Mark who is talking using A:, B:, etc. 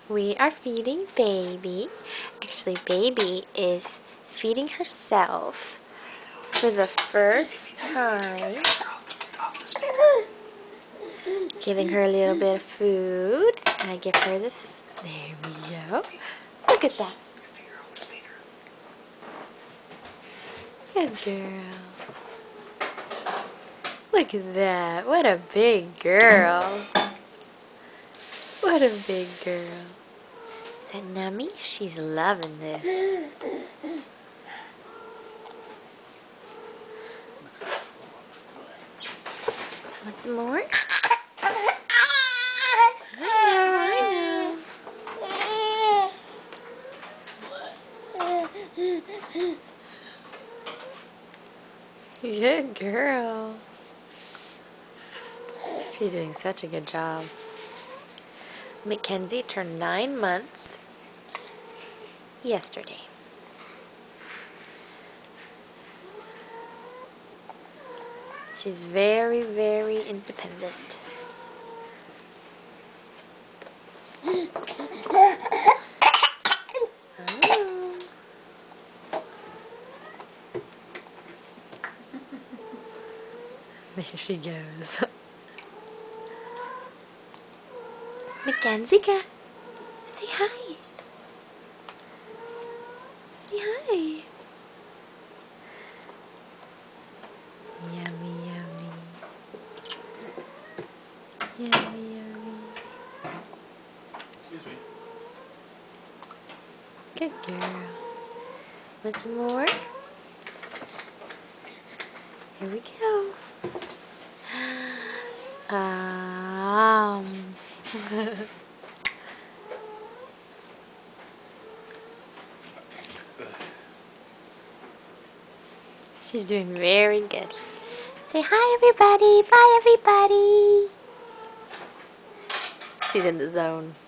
A: We are feeding baby. Actually, baby is feeding herself for the first time. Giving her a little bit of food. I give her the... There we go. Look at that. Good girl. Look at that. What a big girl. What a big girl. Is that Nummy? She's loving this. Want some more? I know. Good girl. She's doing such a good job. Mackenzie turned 9 months yesterday. She's very, very independent. Oh. There she goes. Mackenzie, say hi. Say hi. Yummy, yummy. Yummy, yummy.
B: Excuse me.
A: Good girl. Want some more? Here we go. She's doing very good. Say hi, everybody. Bye, everybody. She's in the zone.